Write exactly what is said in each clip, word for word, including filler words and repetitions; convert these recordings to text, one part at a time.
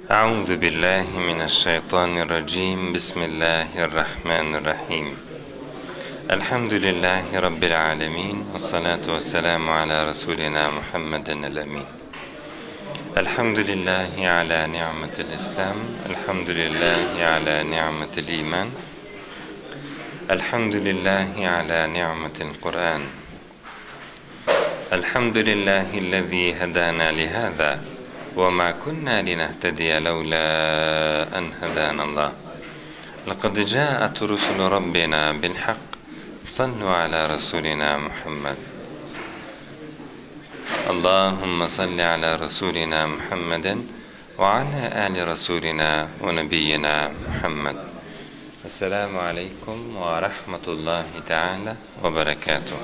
Euzu billahi mineşşeytanirracim. Bismillahirrahmanirrahim. Elhamdülillahi rabbil alamin. Ves salatu vesselamu ala resulina Muhammedin el emin. Elhamdülillahi ala ni'metil İslam. Elhamdülillahi ala ni'metil iman. Elhamdülillahi ala ni'metil Kur'an. Elhamdülillahillezî hedâna lihâzâ ve mâ kunnâ linehtediye levlâ en hedânallâh. Lekad câet rusulu rabbina bil hak. Sallu ala rasulina Muhammed. Allahümme salli ala rasulina Muhammedin ve ala ali rasulina ve nebiyyina Muhammed. Esselamu aleyküm ve rahmetullahi teala ve berekatuhu.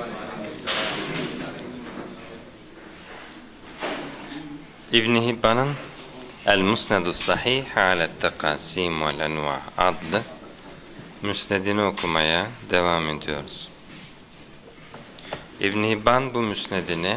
İbn-i Hibban'ın El-Musnedus Sahih Ale't-Tekasim vel-Enva adlı müsnedini okumaya devam ediyoruz. İbn-i Hibban bu müsnedini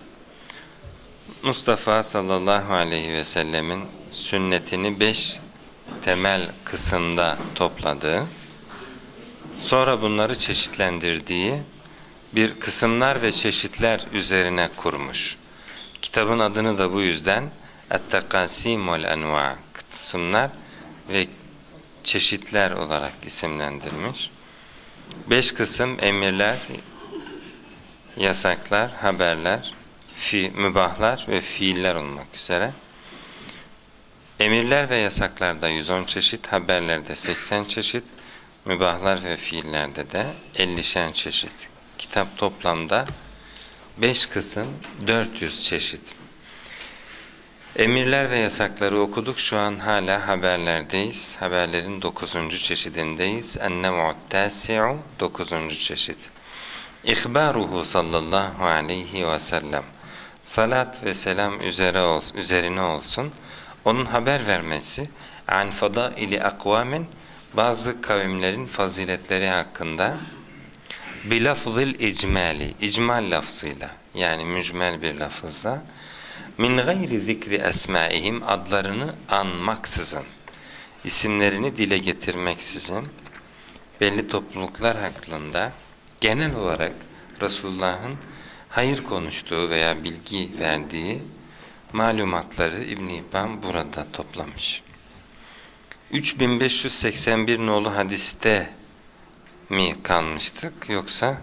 Mustafa sallallahu aleyhi ve sellemin sünnetini beş temel kısımda topladığı, sonra bunları çeşitlendirdiği bir kısımlar ve çeşitler üzerine kurmuş. Kitabın adını da bu yüzden Et-Tekasim vel-Enva, kısımlar ve çeşitler olarak isimlendirmiş. Beş kısım emirler, yasaklar, haberler, fi, mübahlar ve fiiller olmak üzere. Emirler ve yasaklarda yüz on çeşit, haberlerde seksen çeşit, mübahlar ve fiillerde de ellişen çeşit. Kitap toplamda beş kısım, dört yüz çeşit. Emirler ve yasakları okuduk. Şu an hala haberlerdeyiz. Haberlerin dokuzuncu çeşidindeyiz. En-nev'ut tâsi'u, dokuzuncu çeşit. İhbâruhu sallallahu aleyhi ve sellem. Salat ve selam üzere olsun, üzerine olsun. Onun haber vermesi an fadâili akvâmin, bazı kavimlerin faziletleri hakkında, bilafzil icmali, icmal lafzıyla, yani mücmel bir lafızla, min gayri zikri esmaihim, adlarını anmaksızın, isimlerini dile getirmeksizin, belli topluluklar hakkında genel olarak Resulullah'ın hayır konuştuğu veya bilgi verdiği malumatları İbn-i Hibban burada toplamış. üç bin beş yüz seksen bir nolu hadiste mi kalmıştık yoksa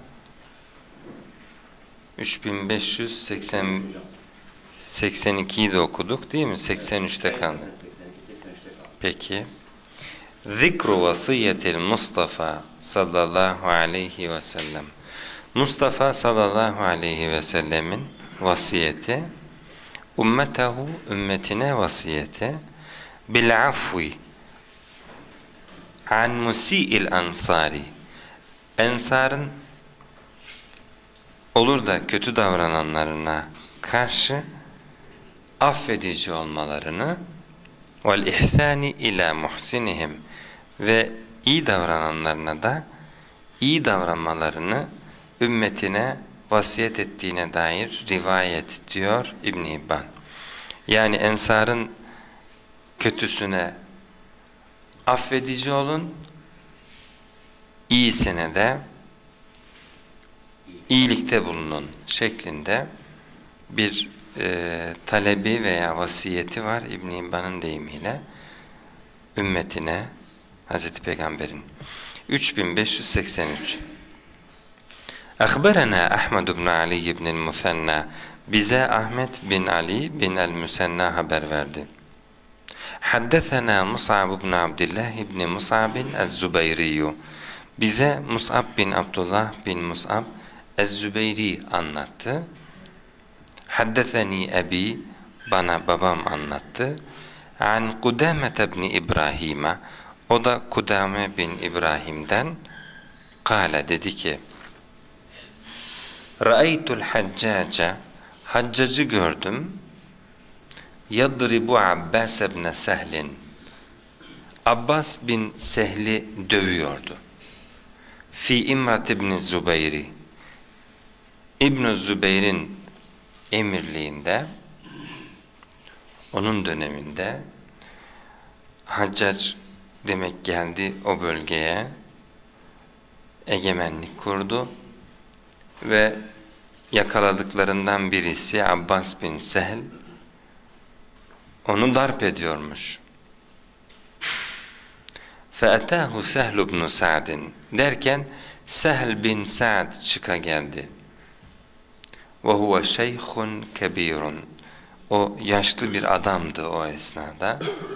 üç bin beş yüz seksen ikiyi de okuduk değil mi? seksen üçte kaldık. Peki. Zikru vasiyetil Mustafa sallallahu aleyhi ve sellem. Mustafa sallallahu aleyhi ve sellemin vasiyeti, ummetehu, ümmetine vasiyeti, bil afvi an musi'il ansari, Ensar'ın olur da kötü davrananlarına karşı affedici olmalarını, vel ihsani ila muhsinihim, ve iyi davrananlarına da iyi davranmalarını ümmetine vasiyet ettiğine dair rivayet diyor İbn Hibban. Yani Ensar'ın kötüsüne affedici olun, iyisine de iyilikte bulunun şeklinde bir e, talebi veya vasiyeti var İbn Hibban'ın deyimiyle ümmetine, Hazreti Peygamber'in. üç bin beş yüz seksen üç. Akhbarana Ahmed ibn Ali ibn el-Musanna, bize Ahmet bin Ali bin el-Musanna haber verdi. Haddesena Mus'ab ibn Abdullah ibn Mus'ab ez-Zübeyri, bize Mus'ab bin Abdullah bin Mus'ab ez-Zübeyri anlattı. Haddeseni ebi, bana babam anlattı. An Kudame ibn İbrahim'e, o da Kudame bin İbrahim'den, kâle, dedi ki, Ra'aytul haccaca, haccacı gördüm, yadribu Abbas ibn Sehlin, Abbas bin Sehl'i dövüyordu. Fi imrat ibn Zübeyri, İbn Zübeyr'in emirliğinde, onun döneminde Haccac demek geldi o bölgeye, egemenlik kurdu ve yakaladıklarından birisi Abbas bin Sehl onu darp ediyormuş. فَأَتَاهُ سَهْلُ بْنُ سَعْدٍ derken Sehl bin Sa'd çıka geldi. وَهُوَ شَيْخٌ كَب۪يرٌ O yaşlı bir adamdı o esnada.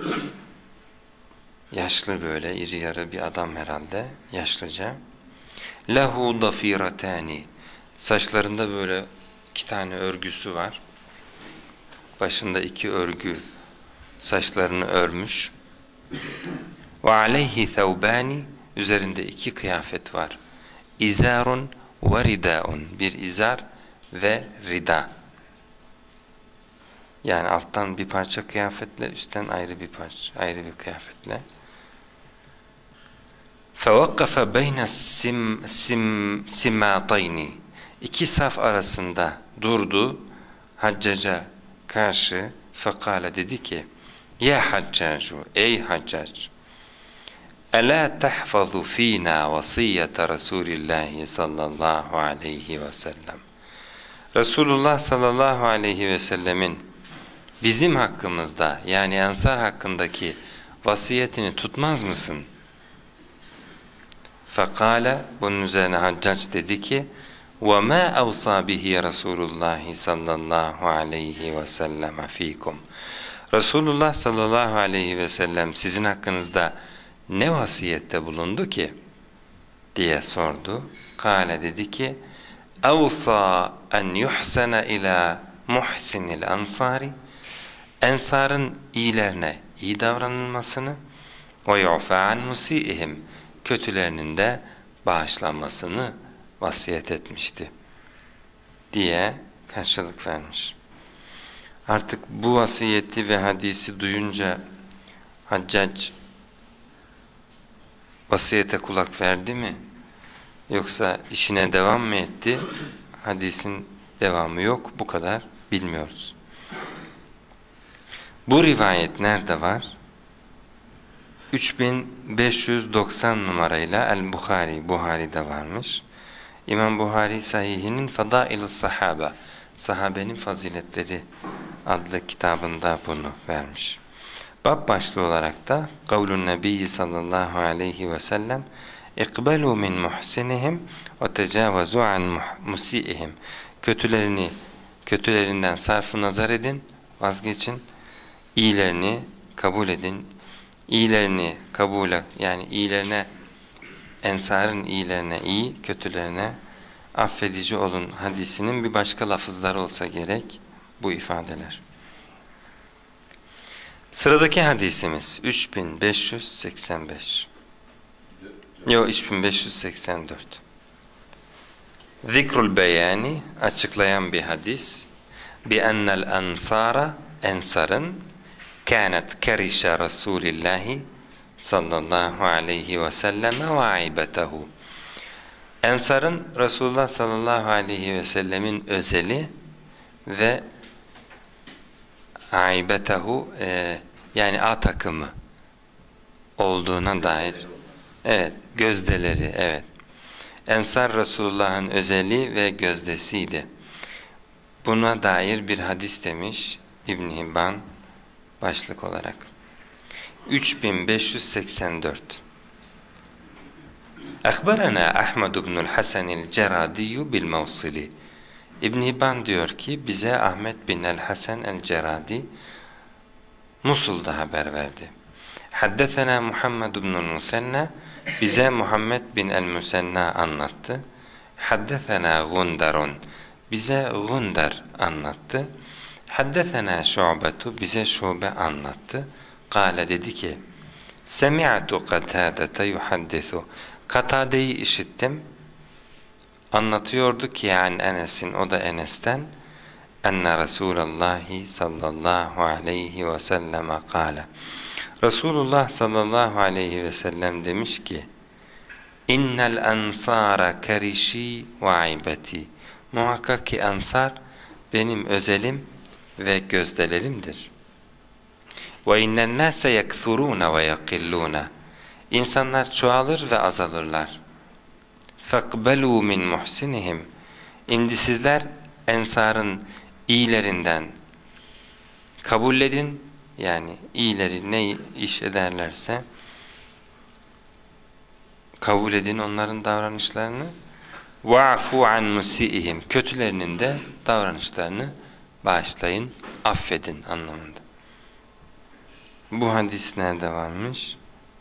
Yaşlı böyle iri yarı bir adam herhalde, yaşlıca. لَهُ ضَف۪يرَتَانِ Saçlarında böyle iki tane örgüsü var. Başında iki örgü saçlarını örmüş. وَعَلَيْهِ ثَوْبَانِ Üzerinde iki kıyafet var. İzarun ve ridaun Bir izar ve rida. Yani alttan bir parça kıyafetle, üstten ayrı bir parça, ayrı bir kıyafetle. فَوَقَّفَ بَيْنَ السِّمَّاتَيْنِ İki saf arasında durdu, Haccaca karşı. فَقَالَ dedi ki, Ya Haccacu, ey Haccac, أَلَا تَحْفَظُ ف۪ينَا وَصِيَّةَ رَسُولِ اللّٰهِ sallallahu aleyhi ve sellem Resulullah sallallahu aleyhi ve sellemin bizim hakkımızda, yani Ensar hakkındaki vasiyetini tutmaz mısın? فَقَالَ Bunun üzerine Haccac dedi ki, وَمَا أَوْصَى بِهِ رَسُولُ اللّٰهِ sallallahu aleyhi ve sellem ف۪يكُمْ Resulullah sallallahu aleyhi ve sellem sizin hakkınızda ne vasiyette bulundu ki? Diye sordu. Kâle dedi ki, اَوْصَى اَنْ يُحْسَنَ اِلَى مُحْسِنِ الْاَنْصَارِ Ensarın iyilerine iyi davranılmasını وَيُعْفَى عَنْ مُسِيئِهِمْ Kötülerinin de bağışlanmasını vasiyet etmişti. Diye karşılık vermiş. Artık bu vasiyeti ve hadisi duyunca Haccac vasiyete kulak verdi mi? Yoksa işine devam mı etti? Hadisin devamı yok. Bu kadar bilmiyoruz. Bu rivayet nerede var? üç bin beş yüz doksan numarayla El-Buhari, Buhari'de varmış. İmam Buhari Sahihinin Fadail-i Sahaba, Sahabenin Faziletleri adlı kitabında bunu vermiş. Bab başlığı olarak da Kavlun Nebiyyi sallallahu aleyhi ve sellem İkbelu min muhsinihim ve tecavazu an musiihim Kötülerini, kötülerinden sarfı nazar edin, vazgeçin. İyilerini kabul edin. İyilerini kabule, yani iyilerine, ensarın iyilerine iyi, kötülerine affedici olun hadisinin bir başka lafızları olsa gerek bu ifadeler. Sıradaki hadisimiz üç bin beş yüz seksen beş. Yok, üç bin beş yüz seksen dört. Zikrul beyani, açıklayan bir hadis. Bi ennel ensara, ensarın kânet kerişe Resulillahi sallallahu aleyhi ve selleme ve aibetehu. Ensarın Resulullah sallallahu aleyhi ve sellemin özeli ve aibetehu e, yani A takımı olduğuna dair, evet, gözdeleri, evet. Ensar Resulullah'ın özeli ve gözdesiydi. Buna dair bir hadis demiş İbn Hibban başlık olarak. üç bin beş yüz seksen dört. Akhbarana Ahmed ibnül Hasan el-Ceradi bil Mevsili. İbn Hibban diyor ki bize Ahmet bin el-Hasan el-Ceradi Musul'da haber verdi. Haddesena Muhammed ibnül Musenna, bize Muhammed bin el-Musenna anlattı. Haddesena Gundarun, bize Gundar anlattı. Haddesena Şu'betu, bize Şube anlattı. Kale dedi ki, Semi'tu Katadete yuhaddisu, Katade'yi işittim. Anlatıyordu ki yani Enes'in, o da Enes'ten, enne Resulallahi sallallahu aleyhi ve selleme kâle. Resulullah sallallahu aleyhi ve sellem demiş ki, innel ensara kerişi ve aybeti. Muhakkak ki ensar benim özelim ve gözdelerimdir. وَاِنَّ النَّاسَ يَكْثُرُونَ وَيَقِلُّونَ İnsanlar çoğalır ve azalırlar. فَقْبَلُوا مِنْ مُحْسِنِهِمْ İmdi sizler ensarın iyilerinden kabul edin, yani iyileri ne iş ederlerse kabul edin onların davranışlarını. وَعْفُوا عَنْ مُسِئِهِمْ Kötülerinin de davranışlarını bağışlayın, affedin anlamında. Bu hadis nerede varmış?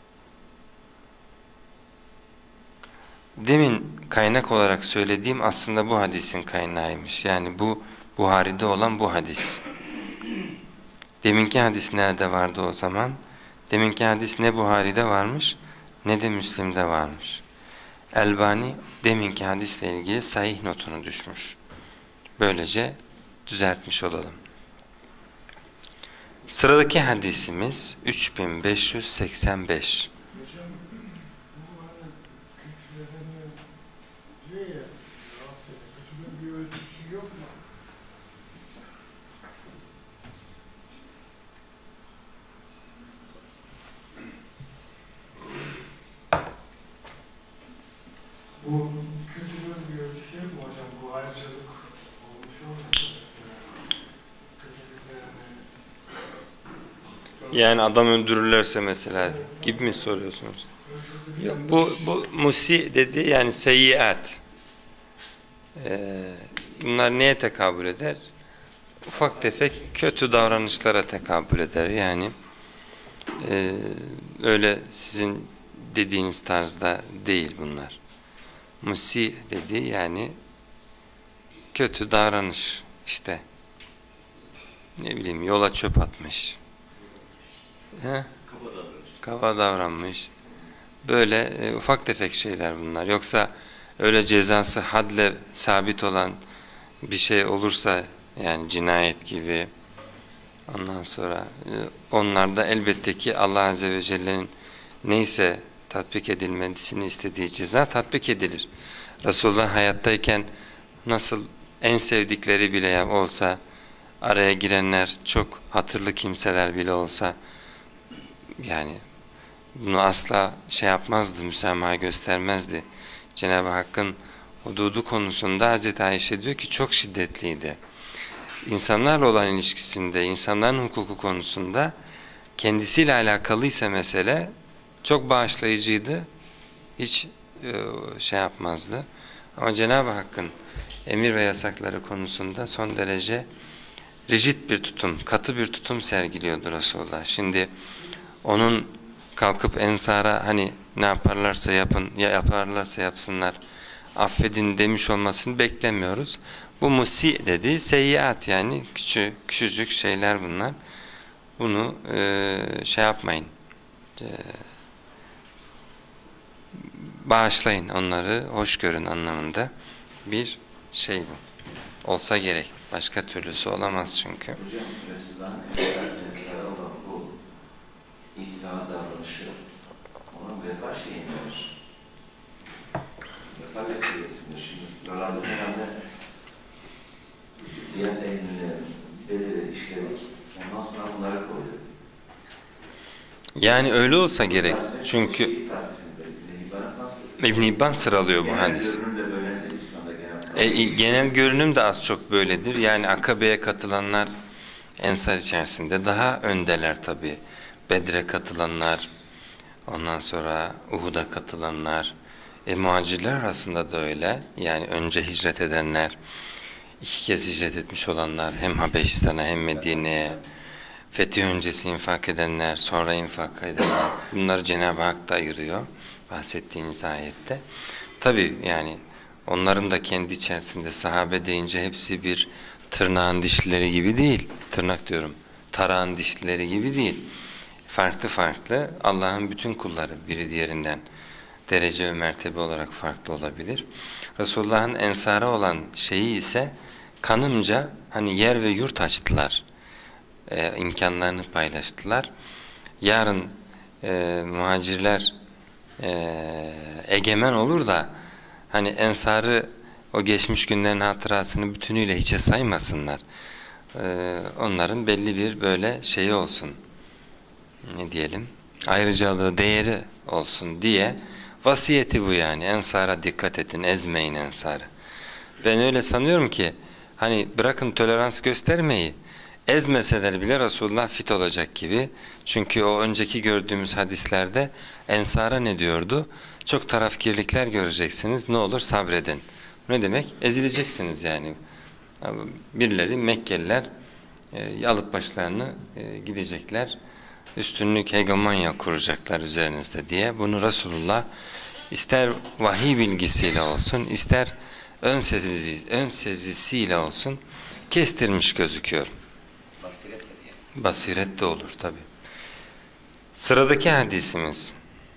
Demin kaynak olarak söylediğim aslında bu hadisin kaynağıymış. Yani bu Buhari'de olan bu hadis. Deminki hadis nerede vardı o zaman? Deminki hadis ne Buhari'de varmış ne de Müslim'de varmış. Elbani deminki hadisle ilgili sahih notunu düşmüş. Böylece düzeltmiş olalım. Sıradaki hadisimiz üç bin beş yüz seksen beş. Hocam bu hani kötülerini diyor ya, affedin, kötülüğün bir ölçüsü yok mu? Bu kötülüğün bir ölçüsü yok mu hocam? Bu ayrıcalık olmuş olmuyor. Kötülüklerini Yani adam öldürürlerse mesela gibi mi soruyorsunuz? Yok, bu bu musi dedi yani seyyiat. Ee, bunlar neye tekabül eder? Ufak tefek kötü davranışlara tekabül eder. Yani e, öyle sizin dediğiniz tarzda değil bunlar. Musi dedi yani kötü davranış işte. Ne bileyim yola çöp atmış. He? Kaba davranmış. Böyle e, ufak tefek şeyler bunlar. Yoksa öyle cezası hadle sabit olan bir şey olursa yani cinayet gibi ondan sonra e, onlarda elbette ki Allah Azze ve Celle'nin neyse tatbik edilmesini istediği ceza tatbik edilir. Resulullah hayattayken nasıl en sevdikleri bile olsa, araya girenler çok hatırlı kimseler bile olsa yani bunu asla şey yapmazdı, müsamaha göstermezdi. Cenab-ı Hakk'ın hududu konusunda Hazreti Ayşe diyor ki çok şiddetliydi. İnsanlarla olan ilişkisinde, insanların hukuku konusunda kendisiyle alakalıysa mesele çok bağışlayıcıydı. Hiç e, şey yapmazdı. Ama Cenab-ı Hakk'ın emir ve yasakları konusunda son derece rigid bir tutum, katı bir tutum sergiliyordu Resulullah. Şimdi onun kalkıp ensara hani ne yaparlarsa yapın, ya yaparlarsa yapsınlar, affedin demiş olmasını beklemiyoruz. Bu musi dedi, seyyiat yani küçük, küçücük şeyler bunlar. Bunu e, şey yapmayın, e, bağışlayın onları, hoş görün anlamında bir şey bu. Olsa gerek. Başka türlüsü olamaz çünkü. Hocam, Resulullah'ın ensara olan bu iddia davranışı onun vefa şeyini verir. Vefa vesilesidir. Şimdi sıralarda herhalde diğer elinle belirli işledik. Ondan sonra bunları koyuyor. Yani öyle olsa gerek. Çünkü İbn İbban sıralıyor bu hadis. E, genel görünüm de az çok böyledir. Yani Akabe'ye katılanlar Ensar içerisinde daha öndeler tabi. Bedre katılanlar, ondan sonra Uhud'a katılanlar, e, muhacirler arasında da öyle. Yani önce hicret edenler, iki kez hicret etmiş olanlar, hem Habeşistan'a hem Medine'ye, fetih öncesi infak edenler, sonra infak edenler, bunları Cenab-ı Hak da ayırıyor bahsettiğiniz ayette. Tabi yani onların da kendi içerisinde sahabe deyince hepsi bir tırnağın dişlileri gibi değil. Tırnak diyorum, tarağın dişlileri gibi değil. Farklı farklı Allah'ın bütün kulları biri diğerinden derece ve mertebe olarak farklı olabilir. Resulullah'ın ensara olan şeyi ise kanımca hani yer ve yurt açtılar. Ee, imkanlarını paylaştılar. Yarın e, muhacirler e, egemen olur da hani ensarı o geçmiş günlerin hatırasını bütünüyle hiçe saymasınlar. Ee, onların belli bir böyle şeyi olsun. ne diyelim, ayrıcalığı, değeri olsun diye vasiyeti bu yani. Ensara dikkat edin, ezmeyin ensarı. Ben öyle sanıyorum ki hani bırakın tolerans göstermeyi, ezmeseler bile Resulullah fit olacak gibi. Çünkü o önceki gördüğümüz hadislerde ensara ne diyordu? Çok tarafkirlikler göreceksiniz, ne olur sabredin. Ne demek? Ezileceksiniz yani. Birileri Mekkeliler e, alıp başlarını e, gidecekler. Üstünlük, hegemonya kuracaklar üzerinizde diye. Bunu Resulullah ister vahiy bilgisiyle olsun, ister ön sezisi, ön sezisiyle olsun kestirmiş gözüküyor. Basiret de diye. Basiret de olur tabi. Sıradaki hadisimiz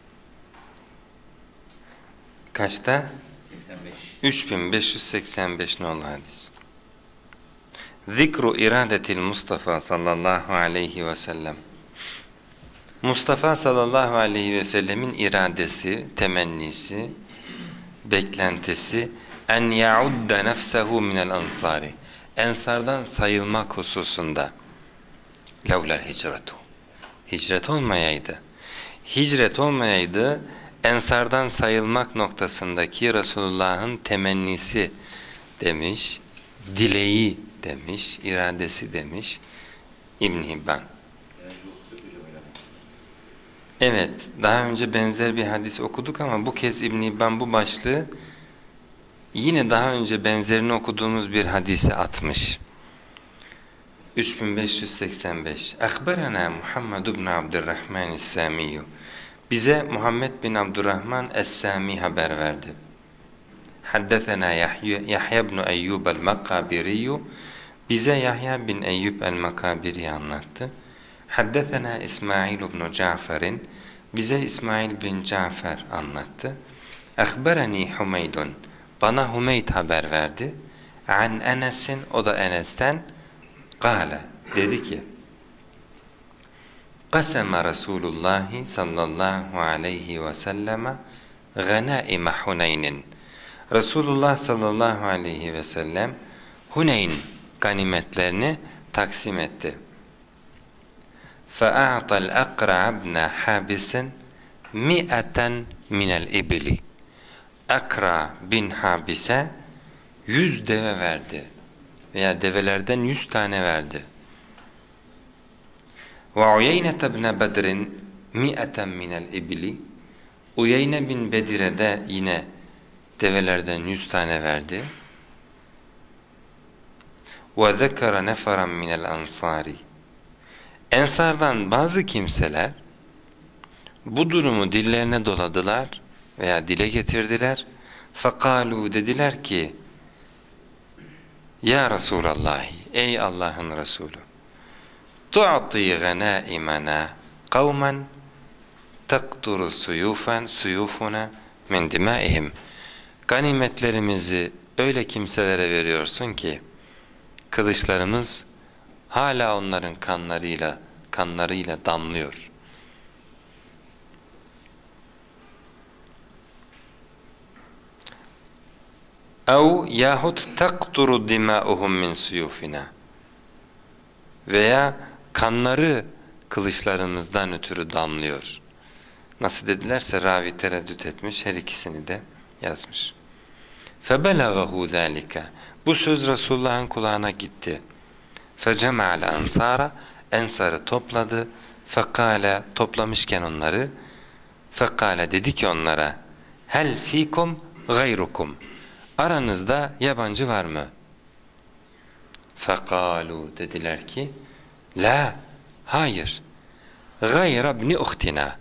kaçta? seksen beş. üç bin beş yüz seksen beş nolu hadis. Zikru iradetil Mustafa sallallahu aleyhi ve sellem. Mustafa sallallahu aleyhi ve sellemin iradesi, temennisi, beklentisi en yaudda nefsehu minel ansari. Ensardan sayılmak hususunda. Levlel hicretu. Hicret olmayaydı. Hicret olmayaydı, ensardan sayılmak noktasındaki Resulullah'ın temennisi demiş, dileği demiş, iradesi demiş İbn Hibban. Evet, daha önce benzer bir hadis okuduk ama bu kez İbn Hibban bu başlığı yine daha önce benzerini okuduğumuz bir hadise atmış. üç bin beş yüz seksen beş. Akhbarana Muhammed ibn Abdurrahman es-Sami. Bize Muhammed bin Abdurrahman es-Sami haber verdi. Haddesena Yahya, Yahya ibn Eyyub el-Makabiri. Bize Yahya bin Eyyub el-Makabiri anlattı. Haddesena İsmail ibn Cafer'in. Bize İsmail bin Cafer anlattı. Akhbarani Humeydun. Bana Humeyd haber verdi. An Enes'in, o da Enes'ten. Kâle, dedi ki, Kaseme Resulullah sallallahu aleyhi ve selleme ganaime Huneyn'in. Resulullah sallallahu aleyhi ve sellem Huneyn ganimetlerini taksim etti. فَاَعْطَ الْاَقْرَعَ بْنَ حَابِسٍ مِئَةً مِنَ الْاِبِلِ. Akra bin Habis'e yüz deve verdi. Veya develerden yüz tane verdi. وَعُيَيْنَةَ بْنَ بَدْرٍ مِئَةً مِنَ الْاِبِلِ. Uyeyne bin Bedir'e de yine develerden yüz tane verdi. وَذَكَرَ نَفَرًا مِنَ الْاَنْصَارِ. Ensardan bazı kimseler bu durumu dillerine doladılar veya dile getirdiler. فَقَالُوا dediler ki, Ya Resulallah, ey Allah'ın Resulü, tu'ti ganaimana kavmen takturu suyufan suyufuna min dimaihim. Ganimetlerimizi öyle kimselere veriyorsun ki kılıçlarımız hala onların kanlarıyla kanlarıyla damlıyor. Ev yahut takturu dima'uhum min suyufina. Veya kanları kılıçlarımızdan ötürü damlıyor. Nasıl dedilerse ravi tereddüt etmiş, her ikisini de yazmış. فَبَلَغَهُ ذَٰلِكَ. Bu söz Resulullah'ın kulağına gitti. فَجَمَعَ الْاَنْصَارَ. Ensarı topladı. فَقَالَ toplamışken onları, فَقَالَ dedi ki onlara, هَلْ ف۪يكُمْ غَيْرُكُمْ. Aranızda yabancı var mı? فَقَالُوا dediler ki, La, hayır. غَيْرَ بْنِ اُخْتِنَا.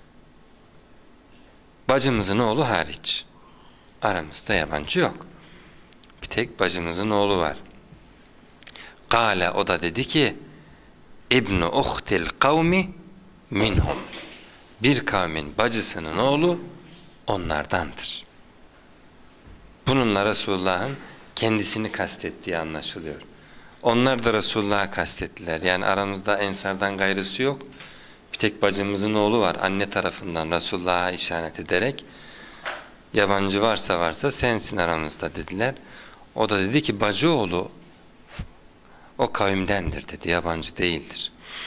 Bacımızın oğlu hariç. Aramızda yabancı yok. Bir tek bacımızın oğlu var. Kâle, o da dedi ki, İbn-i uhtil kavmi minhum. Bir kavmin bacısının oğlu onlardandır. Bununla Resulullah'ın kendisini kastettiği anlaşılıyor. Onlar da Resulullah'ı kastettiler. Yani aramızda ensardan gayrısı yok. Bir tek bacımızın oğlu var. Anne tarafından Resulullah'a işaret ederek, yabancı varsa varsa sensin aramızda dediler. O da dedi ki, bacı oğlu o kavimdendir dedi, yabancı değildir.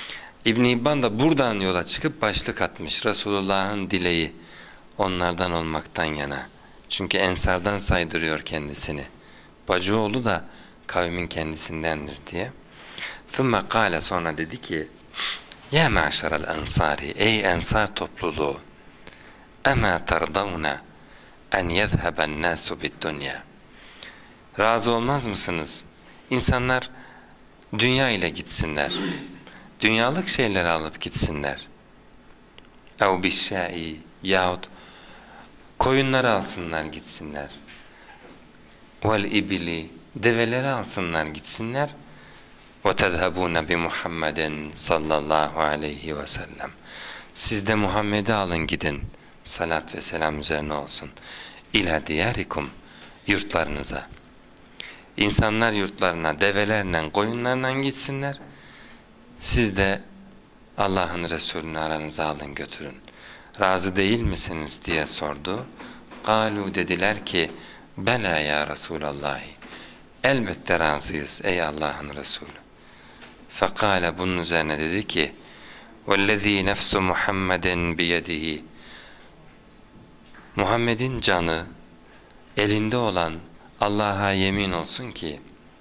İbn Hibban da buradan yola çıkıp başlık atmış. Resulullah'ın dileği onlardan olmaktan yana. Çünkü ensardan saydırıyor kendisini. Bacıoğlu da kavmin kendisindendir diye. ثُمَّ قَالَ sonra dedi ki Ya maşeral ensari, ey ensar topluluğu, اَمَا تَرْضَوْنَ اَنْ يَذْهَبَ النَّاسُ بِالدُّنْيَا Razı olmaz mısınız? İnsanlar dünya ile gitsinler. Dünyalık şeyleri alıp gitsinler. اَوْ بِالشَّائِ yahut koyunları alsınlar gitsinler. وَالْاِبِلِ develeri alsınlar gitsinler. وَتَذْهَبُونَ بِمُحَمَّدٍ sallallahu aleyhi ve sellem. Siz de Muhammed'i alın gidin. Salat ve selam üzerine olsun. İlâ diyarikum yurtlarınıza. İnsanlar yurtlarına develerle, koyunlarla gitsinler. Siz de Allah'ın Resulü'nü aranıza alın götürün. Razı değil misiniz diye sordu. قَالُوا dediler ki Bela ya Resulallah. Elbette razıyız ey Allah'ın Resulü. Fekale bunun üzerine dedi ki وَالَّذ۪ي نَفْسُ مُحَمَّدٍ بِيَدِهِ Muhammed'in canı elinde olan Allah'a yemin olsun ki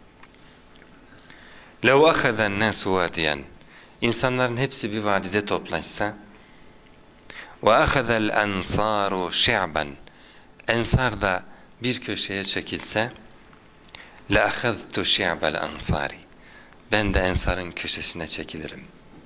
لَوْ أَخَذَ النَّاسُ وَادِيًا İnsanların hepsi bir vadide toplaşsa وَأَخَذَ الْاَنْصَارُ شِعْبًا Ensar da bir köşeye çekilse لَأَخَذْتُ شِعْبَ الْاَنْصَارِ Ben de ensarın köşesine çekilirim.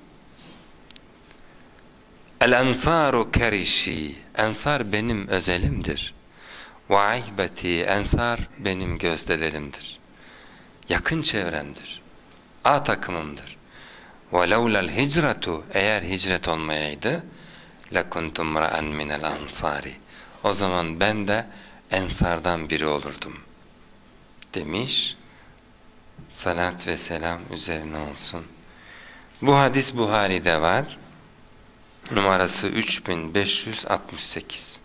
El-ensaru kerişi Ensar benim özelimdir. Ve ahbeti Ensar benim gözdelerimdir. Yakın çevremdir. A takımımdır. Ve levlel hicretu Eğer hicret olmayaydı lekuntum ra'en minel ansari O zaman ben de ensardan biri olurdum demiş. Salat ve selam üzerine olsun. Bu hadis Buhari'de var. Numarası üç bin beş yüz altmış sekiz.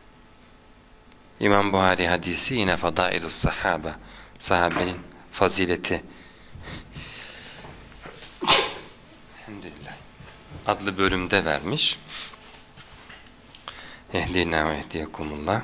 İmam Buhari hadisi yine Fadailus Sahaba, sahabenin fazileti Elhamdülillah adlı bölümde vermiş. Ehdina ve ehdiyekumullah.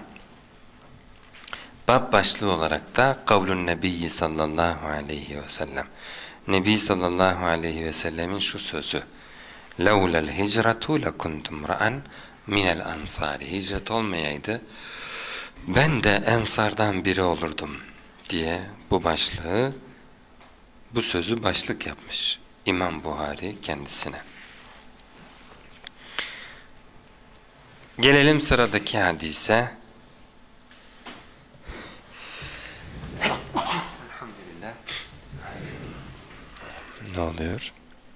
Bab başlığı olarak da Kavlun Nebiyyi sallallahu aleyhi ve sellem. Nebi sallallahu aleyhi ve sellemin şu sözü. لَوْلَا الْهِجْرَةُ لَكُنْتُمْ رَأً مِنَ الْاَنْصَارِ Hicret olmayaydı ben de ensardan biri olurdum diye bu başlığı, bu sözü başlık yapmış İmam Buhari kendisine. Gelelim sıradaki hadise. Elhamdülillah. Ne oluyor?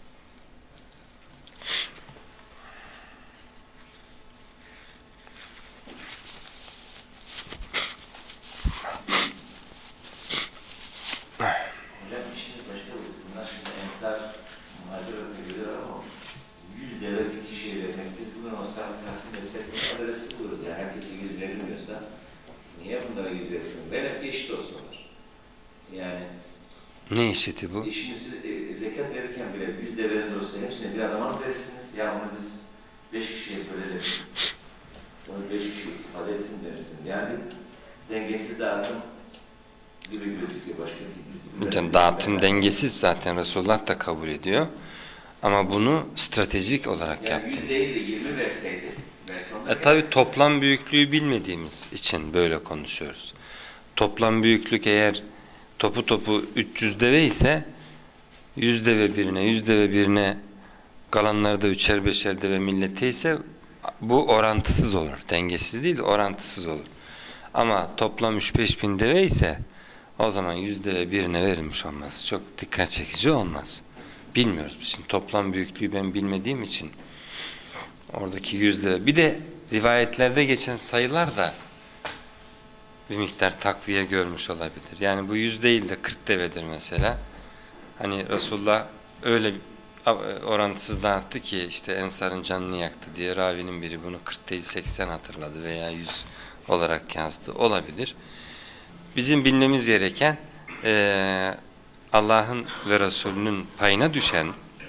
Hocam işiniz başka olur. Bunlar şimdi ensar muhacirasını görüyor ama yüz deve bir kişiye vermek. Biz bugün o saat tahsil etsek bu adresi buluruz. Yani herkese yüz verilmiyorsa niye bunlara yüz versin? Velev ki eşit olsunlar. Yani Ne işiti bu? eşiniz e, zekat verirken bile yüz develeriniz olsa hepsine bir adama mı verirsiniz? Ya onu biz beş kişiye bölelim. Onu beş kişi istifade etsin dersiniz. Yani dengesiz dağıtım gibi gözüküyor başka bir Yani dağıtım dengesiz zaten Resulullah da kabul ediyor. Ama bunu stratejik olarak yani yaptı. yüz değil de yirmi verseydi. E tabi toplam büyüklüğü bilmediğimiz için böyle konuşuyoruz. Toplam büyüklük eğer topu topu üç yüz deve ise yüz deve birine, yüz deve birine kalanlarda üçer beşer deve millete ise bu orantısız olur. Dengesiz değil, orantısız olur. Ama toplam üç beş bin deve ise o zaman yüz deve birine verilmiş olmaz. Çok dikkat çekici olmaz. Bilmiyoruz. Şimdi toplam büyüklüğü ben bilmediğim için oradaki yüz deve. Bir de rivayetlerde geçen sayılar da bir miktar takviye görmüş olabilir. Yani bu yüz değil de kırk devedir mesela. Hani Resulullah öyle orantısız dağıttı ki işte Ensar'ın canını yaktı diye ravinin biri bunu kırk değil seksen hatırladı veya yüz olarak yazdı. Olabilir. Bizim bilmemiz gereken e, Allah'ın ve Resulünün payına düşen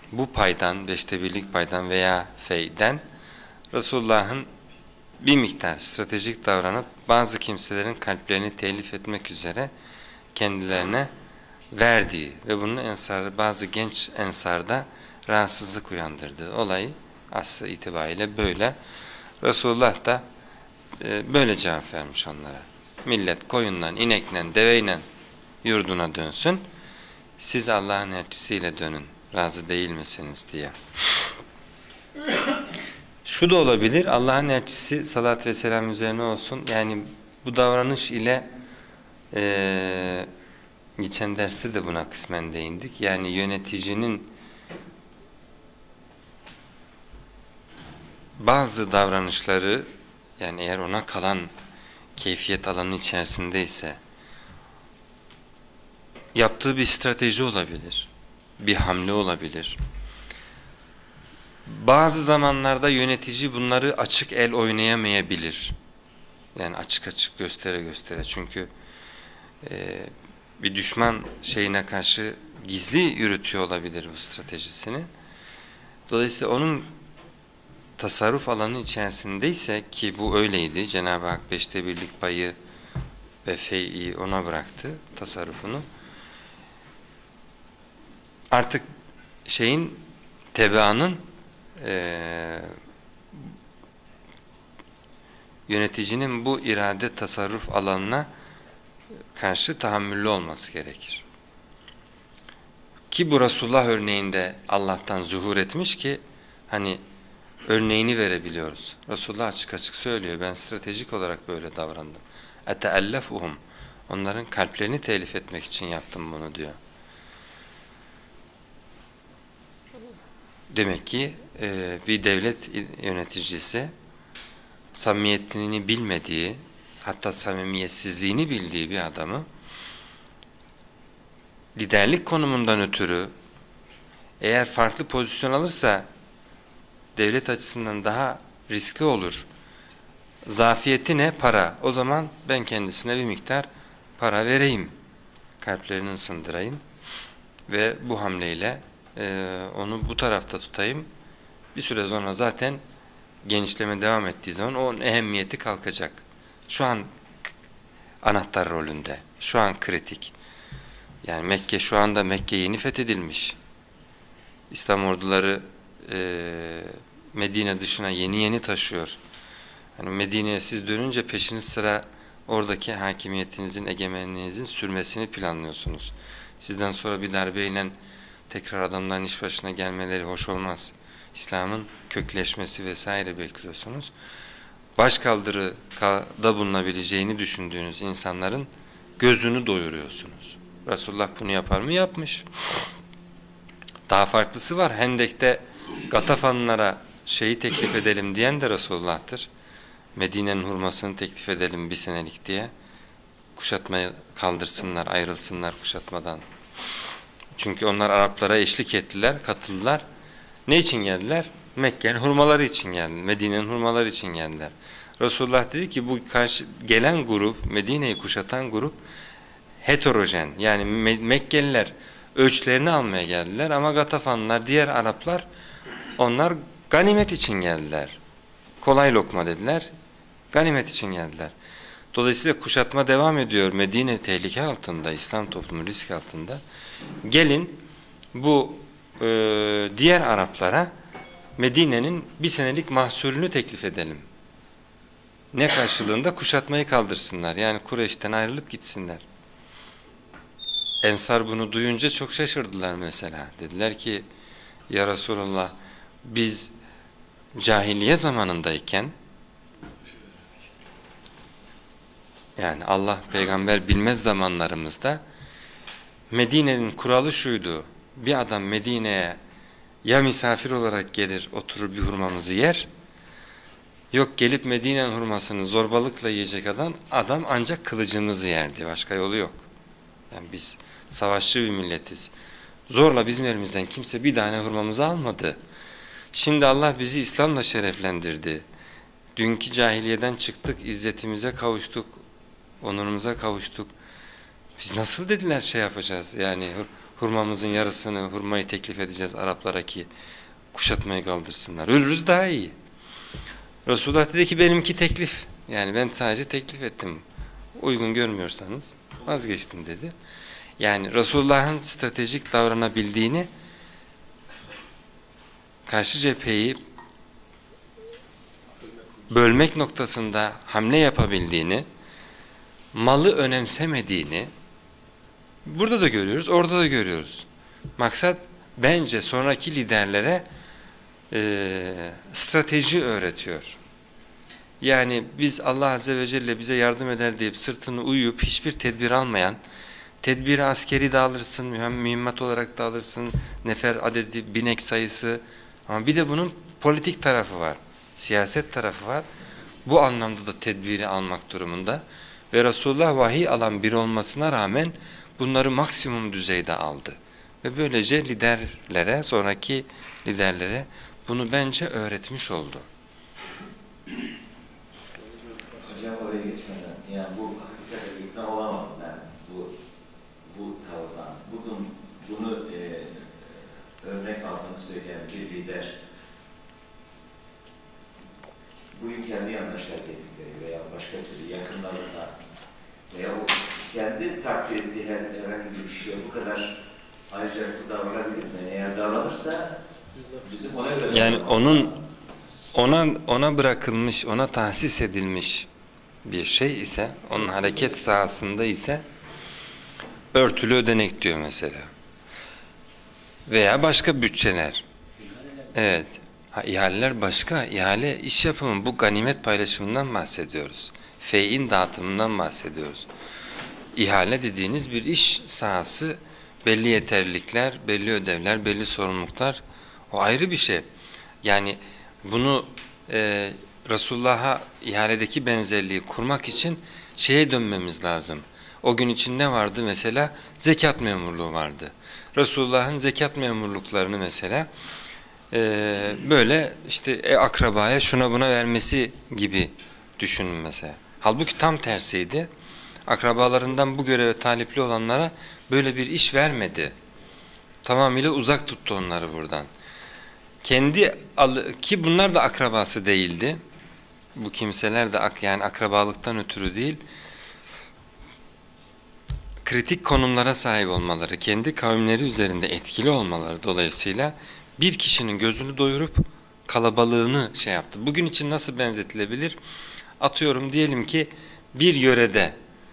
bu paydan, beşte birlik paydan veya feyden Resulullah'ın bir miktar stratejik davranıp bazı kimselerin kalplerini telif etmek üzere kendilerine verdiği ve bunun ensarı, bazı genç ensarda rahatsızlık uyandırdığı olayı aslı itibariyle böyle. Resulullah da e, böyle cevap vermiş onlara. Millet koyunla, inekle, deveyle yurduna dönsün. Siz Allah'ın elçisiyle dönün. Razı değil misiniz diye. Şu da olabilir. Allah'ın elçisi salat ve selam üzerine olsun. Yani bu davranış ile e, geçen derste de buna kısmen değindik. Yani yöneticinin bazı davranışları, yani eğer ona kalan keyfiyet alanı içerisindeyse yaptığı bir strateji olabilir, bir hamle olabilir. Bazı zamanlarda yönetici bunları açık el oynayamayabilir. Yani açık açık göstere göstere. Çünkü e, bir düşman şeyine karşı gizli yürütüyor olabilir bu stratejisini. Dolayısıyla onun tasarruf alanı içerisindeyse, ki bu öyleydi, Cenab-ı Hak beşte birlik payı ve fey'i ona bıraktı, tasarrufunu. Artık şeyin, tebaanın e, yöneticinin bu irade tasarruf alanına karşı tahammüllü olması gerekir. Ki bu Resulullah örneğinde Allah'tan zuhur etmiş ki hani örneğini verebiliyoruz. Resulullah açık açık söylüyor. Ben stratejik olarak böyle davrandım. Eteellefuhum. Onların kalplerini telif etmek için yaptım bunu diyor. Demek ki e, bir devlet yöneticisi samimiyetini bilmediği, hatta samimiyetsizliğini bildiği bir adamı liderlik konumundan ötürü eğer farklı pozisyon alırsa devlet açısından daha riskli olur. Zafiyeti ne? Para. O zaman ben kendisine bir miktar para vereyim. Kalplerini ısındırayım. Ve bu hamleyle e, onu bu tarafta tutayım. Bir süre sonra zaten genişleme devam ettiği zaman onun ehemmiyeti kalkacak. Şu an anahtar rolünde. Şu an kritik. Yani Mekke, şu anda Mekke yeni fethedilmiş. İslam orduları e, Medine dışına yeni yeni taşıyor. Yani Medine'ye siz dönünce peşiniz sıra oradaki hakimiyetinizin, egemenliğinizin sürmesini planlıyorsunuz. Sizden sonra bir darbeyle tekrar adamların iş başına gelmeleri hoş olmaz. İslam'ın kökleşmesi vesaire bekliyorsunuz. Başkaldırıda bulunabileceğini düşündüğünüz insanların gözünü doyuruyorsunuz. Resulullah bunu yapar mı? Yapmış. Daha farklısı var. Hendek'te Gatafanlılara şeyi teklif edelim diyen de Resulullah'tır. Medine'nin hurmasını teklif edelim bir senelik diye. Kuşatmayı kaldırsınlar, ayrılsınlar kuşatmadan. Çünkü onlar Araplara eşlik ettiler, katıldılar. Ne için geldiler? Mekke'nin hurmaları için geldiler. Medine'nin hurmaları için geldiler. Resulullah dedi ki bu karşı gelen grup, Medine'yi kuşatan grup heterojen. Yani Me Mekkeliler ölçülerini almaya geldiler ama Gatafanlılar, diğer Araplar, onlar ganimet için geldiler. Kolay lokma dediler, ganimet için geldiler. Dolayısıyla kuşatma devam ediyor. Medine tehlike altında, İslam toplumu risk altında. Gelin bu e, diğer Araplara Medine'nin bir senelik mahsulünü teklif edelim. Ne karşılığında? Kuşatmayı kaldırsınlar. Yani Kureyş'ten ayrılıp gitsinler. Ensar bunu duyunca çok şaşırdılar mesela. Dediler ki ya Resulallah, biz cahiliye zamanındayken, yani Allah peygamber bilmez zamanlarımızda, Medine'nin kuralı şuydu: bir adam Medine'ye ya misafir olarak gelir, oturur bir hurmamızı yer, yok gelip Medine'nin hurmasını zorbalıkla yiyecek adam, adam ancak kılıcımızı yerdi. Başka yolu yok. Yani biz savaşçı bir milletiz. Zorla bizim elimizden kimse bir tane hurmamızı almadı. Şimdi Allah bizi İslam'la şereflendirdi. Dünkü cahiliyeden çıktık, izzetimize kavuştuk, onurumuza kavuştuk. Biz nasıl dediler şey yapacağız, yani hurmamızın yarısını hurmayı teklif edeceğiz Araplara ki kuşatmayı kaldırsınlar. Ölürüz daha iyi. Resulullah dedi ki benimki teklif. Yani ben sadece teklif ettim. Uygun görmüyorsanız vazgeçtim dedi. Yani Resulullah'ın stratejik davranabildiğini, karşı cepheyi bölmek noktasında hamle yapabildiğini, malı önemsemediğini burada da görüyoruz, orada da görüyoruz. Maksat bence sonraki liderlere e, strateji öğretiyor. Yani biz Allah Azze ve Celle bize yardım eder deyip sırtını uyuyup hiçbir tedbir almayan, tedbiri askeri de alırsın, mühimmat olarak da alırsın, nefer adedi, binek sayısı, ama bir de bunun politik tarafı var, siyaset tarafı var. Bu anlamda da tedbiri almak durumunda ve Resulullah vahiy alan biri olmasına rağmen bunları maksimum düzeyde aldı. Ve böylece liderlere, sonraki liderlere bunu bence öğretmiş oldu. Hocam oraya geçmeden, yani bu hakikaten ikna olamadım ben bu bu tavırdan. Bugün bunu e, örnek aldığını söyleyen bir lider bugün kendi yandaşlar dedikleri veya başka türlü yakınlarında veya o kendi takdir ettiği herhangi bir kişiye bu kadar ayrıcalıklı davranabilir mi? Eğer davranırsa bizim ona göre Yani onun ona ona bırakılmış, ona tahsis edilmiş bir şey ise, onun hareket sahasında ise örtülü ödenek diyor mesela. Veya başka bütçeler. Evet. Ha, ihaleler başka. İhale iş yapımı, bu ganimet paylaşımından bahsediyoruz. Fey'in dağıtımından bahsediyoruz. İhale dediğiniz bir iş sahası, belli yeterlilikler, belli ödevler, belli sorumluluklar. O ayrı bir şey. Yani bunu e, Resulullah'a ihaledeki benzerliği kurmak için şeye dönmemiz lazım. O gün için ne vardı mesela? Zekat memurluğu vardı. Resulullah'ın zekat memurluklarını mesela e, böyle işte e, akrabaya şuna buna vermesi gibi düşünün mesela. Halbuki tam tersiydi. Akrabalarından bu göreve talipli olanlara böyle bir iş vermedi. Tamamıyla uzak tuttu onları buradan. Kendi ki bunlar da akrabası değildi. Bu kimseler de yani akrabalıktan ötürü değil, kritik konumlara sahip olmaları, kendi kavimleri üzerinde etkili olmaları dolayısıyla bir kişinin gözünü doyurup kalabalığını şey yaptı. Bugün için nasıl benzetilebilir? Atıyorum diyelim ki bir yörede,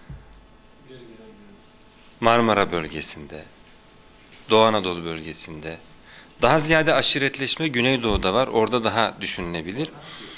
Marmara bölgesinde, Doğu Anadolu bölgesinde, daha ziyade aşiretleşme Güneydoğu'da var, orada daha düşünülebilir.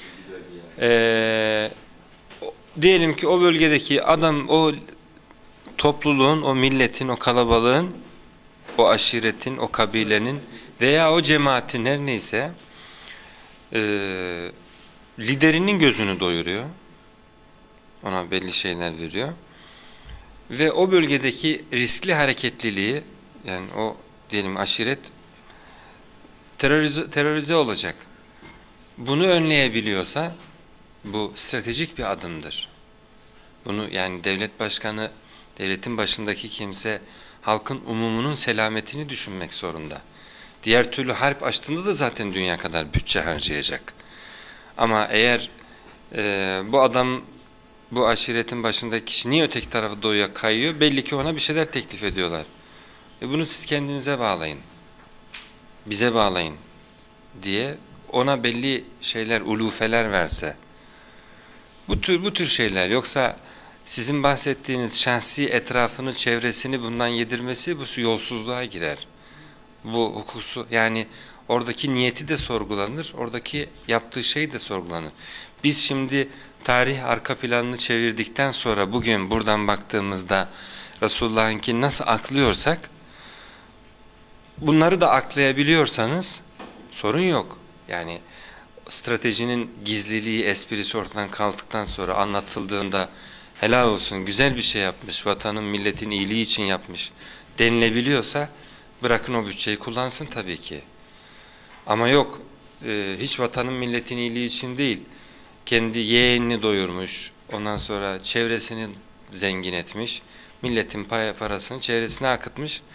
Ee, diyelim ki o bölgedeki adam, o topluluğun, o milletin, o kalabalığın, o aşiretin, o kabilenin veya o cemaatin her neyse e, liderinin gözünü doyuruyor. Ona belli şeyler veriyor. Ve o bölgedeki riskli hareketliliği, yani o diyelim aşiret terörize, terörize olacak. Bunu önleyebiliyorsa bu stratejik bir adımdır. Bunu yani devlet başkanı, devletin başındaki kimse halkın umumunun selametini düşünmek zorunda. Diğer türlü harp açtığında da zaten dünya kadar bütçe harcayacak. Ama eğer e, bu adam, bu aşiretin başındaki kişi niye öteki tarafı doğuya kayıyor? Belli ki ona bir şeyler teklif ediyorlar. E bunu siz kendinize bağlayın, bize bağlayın diye ona belli şeyler, ulufeler verse. Bu tür bu tür şeyler, yoksa sizin bahsettiğiniz şahsi etrafını, çevresini bundan yedirmesi bu yolsuzluğa girer. Bu hukusu, yani oradaki niyeti de sorgulanır, oradaki yaptığı şey de sorgulanır. Biz şimdi tarih arka planını çevirdikten sonra bugün buradan baktığımızda Resulullah'ınki nasıl aklıyorsak, bunları da aklayabiliyorsanız sorun yok. Yani stratejinin gizliliği, esprisi ortadan kalktıktan sonra anlatıldığında helal olsun, güzel bir şey yapmış, vatanın, milletin iyiliği için yapmış denilebiliyorsa bırakın o bütçeyi kullansın tabii ki. Ama yok, e, hiç vatanın, milletin iyiliği için değil, kendi yeğenini doyurmuş, ondan sonra çevresini zengin etmiş, milletin pay parasını çevresine akıtmış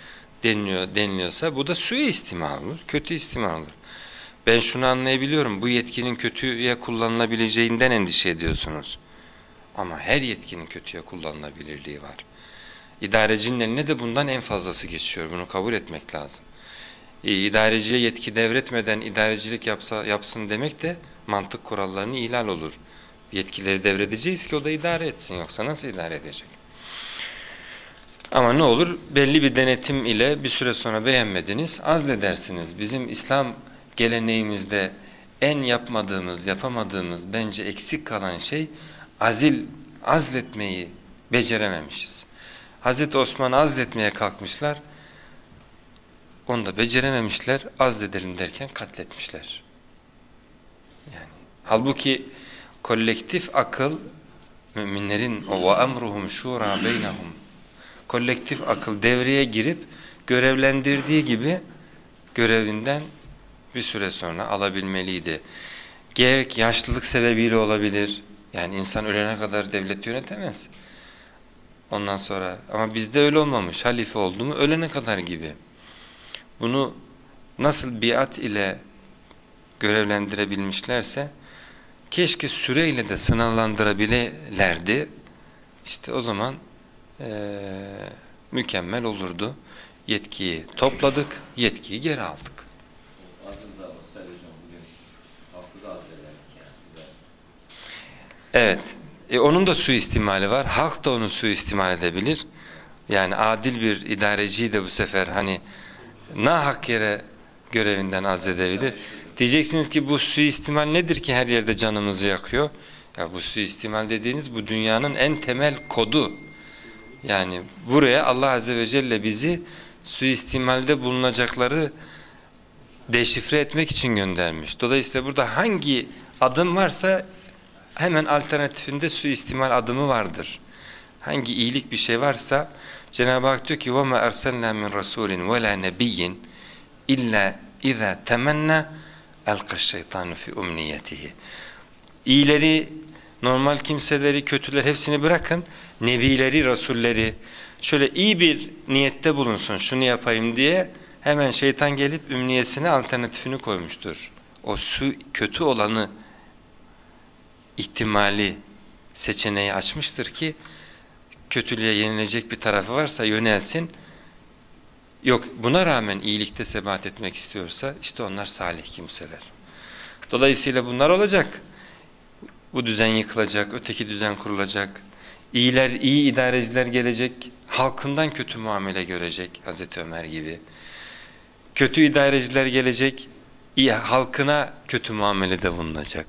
deniliyor, deniliyorsa bu da suistimal olur, kötü istimal olur. Ben şunu anlayabiliyorum, bu yetkinin kötüye kullanılabileceğinden endişe ediyorsunuz. Ama her yetkinin kötüye kullanılabilirliği var. İdarecinin eline de bundan en fazlası geçiyor, bunu kabul etmek lazım. İdareciye yetki devretmeden idarecilik yapsa, yapsın demek de mantık kurallarını ihlal olur. Yetkileri devredeceğiz ki o da idare etsin, yoksa nasıl idare edecek? Ama ne olur, belli bir denetim ile bir süre sonra beğenmediniz, azledersiniz. Bizim İslam geleneğimizde en yapmadığımız, yapamadığımız, bence eksik kalan şey azil, azletmeyi becerememişiz. Hazreti Osman azletmeye kalkmışlar, onu da becerememişler, azledelim derken katletmişler. Yani halbuki kolektif akıl, müminlerin o ve emruhum şura beynehum, kolektif akıl devreye girip görevlendirdiği gibi görevinden bir süre sonra alabilmeliydi. Gerek yaşlılık sebebiyle olabilir, yani insan ölene kadar devlet yönetemez. Ondan sonra, ama bizde öyle olmamış, halife oldu mu ölene kadar gibi. Bunu nasıl biat ile görevlendirebilmişlerse, keşke süreyle de sınavlandırabilirlerdi. İşte o zaman ee, mükemmel olurdu. Yetkiyi topladık, yetkiyi geri aldık. Aslında o sadece bugün haftada azlelerdik yani. Evet, e, onun da suistimali var. Halk da onu suistimal edebilir. Yani adil bir idareciyi de bu sefer hani nahak yere görevinden azledebilir. Diyeceksiniz ki bu suistimal nedir ki her yerde canımızı yakıyor? Ya bu suistimal dediğiniz bu dünyanın en temel kodu. Yani buraya Allah Azze ve Celle bizi suistimalde bulunacakları deşifre etmek için göndermiş. Dolayısıyla burada hangi adım varsa hemen alternatifinde suistimal adımı vardır. Hangi iyilik bir şey varsa Cenab-ı Hak diyor ki وَمَا أَرْسَلْنَا مِنْ رَسُولٍ وَلَا نَبِيٍّ إِلَّا اِذَا تَمَنَّا اَلْقَ الشَّيْطَانُ فِي اُمْنِيَتِهِ. İyileri, normal kimseleri, kötüler hepsini bırakın. Nebileri, rasulleri şöyle iyi bir niyette bulunsun, şunu yapayım diye hemen şeytan gelip ümniyesine alternatifini koymuştur. O su kötü olanı ihtimali, seçeneği açmıştır ki kötülüğe yenilecek bir tarafı varsa yönelsin. Yok, buna rağmen iyilikte sebat etmek istiyorsa işte onlar salih kimseler. Dolayısıyla bunlar olacak. Bu düzen yıkılacak, öteki düzen kurulacak. İyiler, iyi idareciler gelecek, halkından kötü muamele görecek Hazreti Ömer gibi. Kötü idareciler gelecek, iyi, halkına kötü muamelede bulunacak.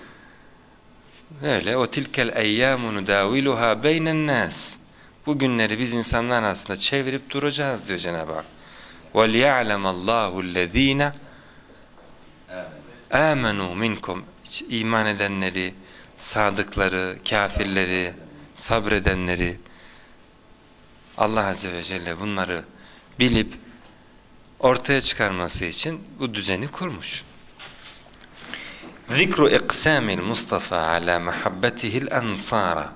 Öyle, o tilkel eyyamu nudaviluha beynen nas. Bu günleri biz insanlar arasında çevirip duracağız diyor Cenab-ı Hak. وَلْيَعْلَمَ اللّٰهُ الَّذ۪ينَ آمَنُوا مِنْكُمْ. İman edenleri, sadıkları, kafirleri, sabredenleri, Allah Azze ve Celle bunları bilip ortaya çıkarması için bu düzeni kurmuş. Zikru iqsamil Mustafa ala mahabbetihil ensara.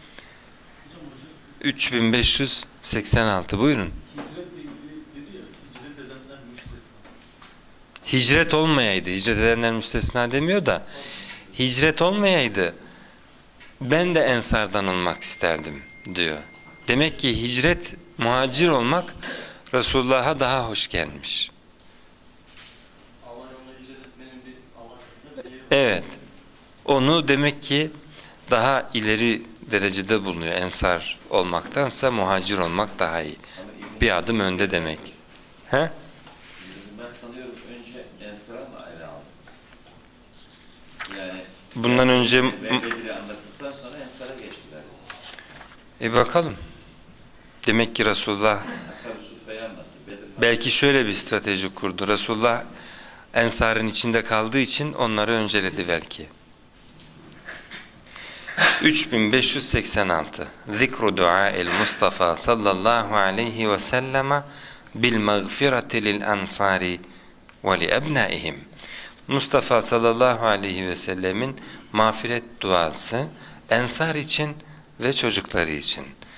üç bin beş yüz seksen altı buyurun. Hicret olmayaydı, hicret edenler müstesna demiyor da, hicret olmayaydı ben de ensardan olmak isterdim diyor. Demek ki hicret, muhacir olmak Resulullah'a daha hoş gelmiş. Evet, onu demek ki daha ileri derecede bulunuyor. Ensar olmaktansa muhacir olmak daha iyi. Bir adım önde demek. He? Ben sanıyorum önce Ensar'a mı ele aldı? Yani bundan önce Bedir'i anlattıktan sonra Ensar'a geçtiler. E bakalım. Demek ki Resulullah Ashab-ı Suffa'yı anlattı. Bedir belki şöyle bir strateji kurdu. Resulullah Ensar'ın içinde kaldığı için onları önceledi belki. üç bin beş yüz seksen altı. Zikru dua'il Mustafa sallallahu aleyhi ve selleme bil mağfirati lil ansari ve li ebnaihim. Mustafa sallallahu aleyhi ve sellemin mağfiret duası ensar için ve çocukları için.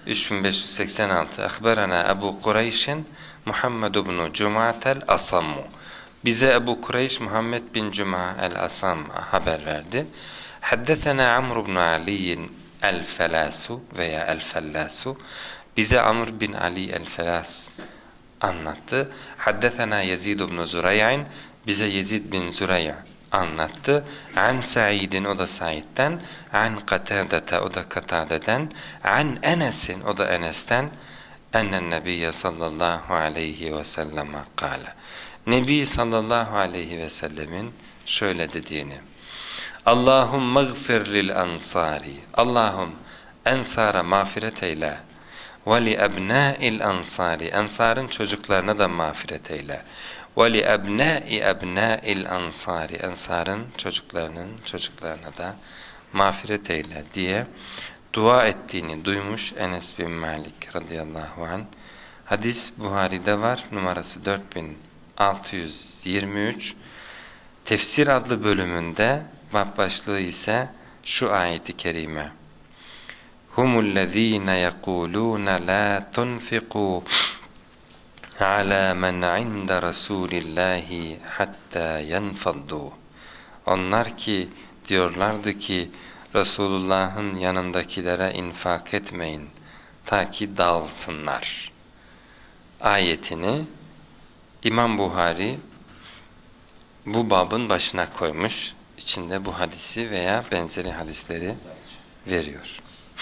üç bin beş yüz seksen altı Akhbarana Ebu Kureyş'in Muhammed ibn Cuma'at el-Asammu. Bize Ebu Kureyş Muhammed bin Cuma el-Asam haber verdi. Haddesena Amr ibn Ali el-Felasu veya el-Fellasu. Bize Amr bin Ali el-Felas anlattı. Haddesena Yezid ibn Zuray'in. Bize Yezid bin Zuray' anlattı. An Sa'id'in, o da Sa'id'den. An Katadete, o da Katade'den. An Enes'in, o da Enes'ten. Ennen Nebiyye sallallahu aleyhi ve sellem kâle. Nebi sallallahu aleyhi ve sellemin şöyle dediğini. Allahümme gfir lil ansari. Allahum ensara mağfiret eyle. Ve li ebnâil ansari. Ensarın çocuklarına da mağfiret eyle. Ve li ebnâi ebnâil ansari. Ensarın çocuklarının çocuklarına da mağfiret eyle diye dua ettiğini duymuş Enes bin Malik radıyallahu anh. Hadis Buhari'de var. Numarası dört bin altı yüz yirmi üç. Tefsir adlı bölümünde bab başlığı ise şu ayeti kerime. Humullezîne yekûlûne lâ tunfiqû alâ men inde Rasûlillâhi hattâ yenfaddû. Onlar ki diyorlardı ki Resulullah'ın yanındakilere infak etmeyin ta ki dağılsınlar. Ayetini İmam Buhari bu babın başına koymuş. İçinde bu hadisi veya benzeri hadisleri veriyor.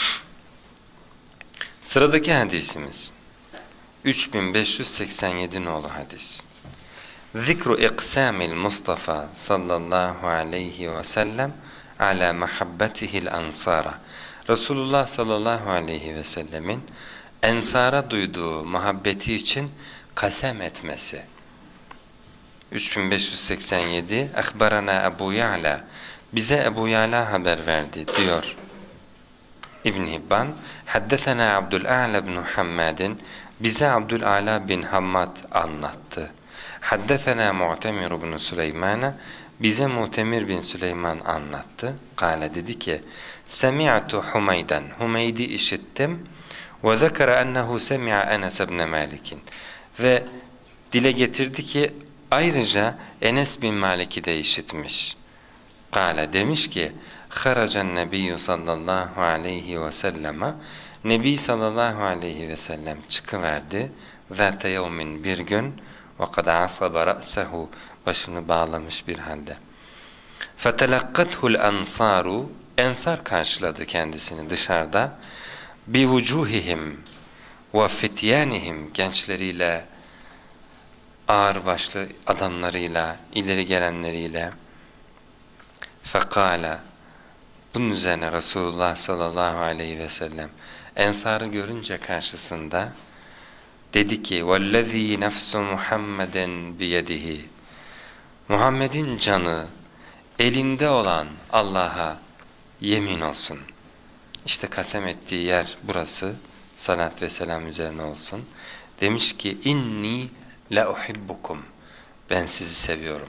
Sıradaki hadisimiz üç bin beş yüz seksen yedi nolu hadis. Zikru iqsamil Mustafa sallallahu aleyhi ve sellem ala mahabbetihil ansara. Resulullah sallallahu aleyhi ve sellemin ensara duyduğu muhabbeti için kasem etmesi. üç bin beş yüz seksen yedi Akhbarana Ebu Ya'la. Bize Ebu Ya'la haber verdi diyor İbn Hibban. Haddesena Abdül'A'la bin Hammad'in. Bize Abdül'A'la bin Hammad anlattı. Haddesena Mu'temir bin Süleyman'a. Bize Mu'temir bin Süleyman anlattı. Kale dedi ki Semi'tu Humaydan. Humeyd'i işittim. Ve zekara ennehu semi'a Enes ibn Malik'in. Ve dile getirdi ki ayrıca Enes bin Malik'i de işitmiş. Kale demiş ki Haracan Nebiyyü sallallahu aleyhi ve selleme. Nebi sallallahu aleyhi ve sellem çıkıverdi. Zâte yevmin, bir gün. Ve kad asaba ra'sehu, başını bağlamış bir halde. Fetelekkathu'l ansaru. Ensar karşıladı kendisini dışarıda. Bi vucuhihim ve fityanihim, gençleriyle, ağırbaşlı adamlarıyla, ileri gelenleriyle. Fekala, bunun üzerine Resulullah sallallahu aleyhi ve sellem ensarı görünce karşısında dedi ki وَالَّذ۪ي نَفْسُ مُحَمَّدًا بِيَدِهِ. Muhammed'in canı elinde olan Allah'a yemin olsun. İşte kasem ettiği yer burası, salat ve selam üzerine olsun. Demiş ki inni la uhibbukum. Ben sizi seviyorum.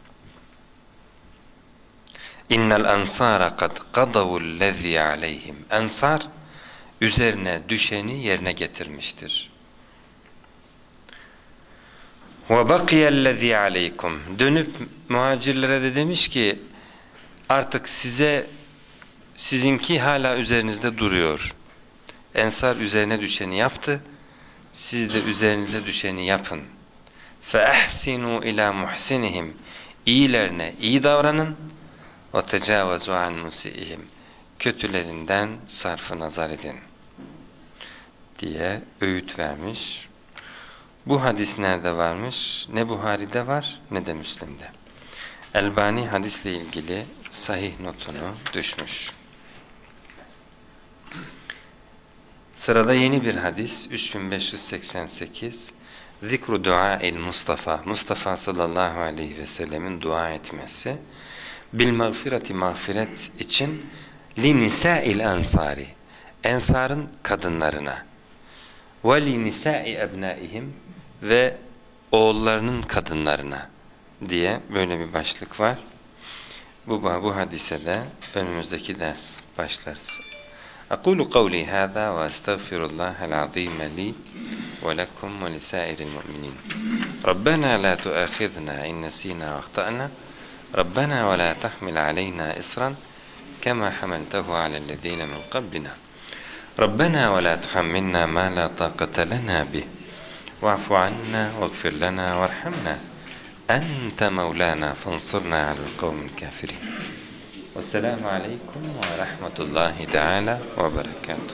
İnnel ansara kad qadavu'llezî aleyhim. Ensar üzerine düşeni yerine getirmiştir. Ve bakiyellezî aleykum. Dönüp muhacirlere de demiş ki artık size sizinki hala üzerinizde duruyor. Ensar üzerine düşeni yaptı. Siz de üzerinize düşeni yapın. فَاَحْسِنُوا اِلَى مُحْسِنِهِمْ. İyilerine iyi davranın. وَتَجَاوَزُوا عَنْ مُسِئِهِمْ. Kötülerinden sarfı nazar edin diye öğüt vermiş. Bu hadis nerede varmış? Ne Buhari'de var ne de Müslim'de. Elbani hadisle ilgili sahih notunu düşmüş. Sırada yeni bir hadis üç bin beş yüz seksen sekiz. Zikru dua'il Mustafa. Mustafa sallallahu aleyhi ve sellemin dua etmesi. Bil mağfireti, mağfiret için li nisa'il ensari. Ensarın kadınlarına. Ve li nisa'i ebnaihim, ve oğullarının kadınlarına diye böyle bir başlık var. Bu bu hadise de önümüzdeki ders başlarız. أقول قولي هذا وأستغفر الله العظيم لي ولكم ولسائر المؤمنين. ربنا لا تؤاخذنا إن نسينا واخطأنا، ربنا ولا تحمل علينا إصرا كما حملته على الذين من قبلنا، ربنا ولا تحملنا ما لا طاقة لنا به، واعف عنا واغفر لنا وارحمنا، أنت مولانا فانصرنا على القوم الكافرين. والسلام عليكم ورحمة الله تعالى وبركاته.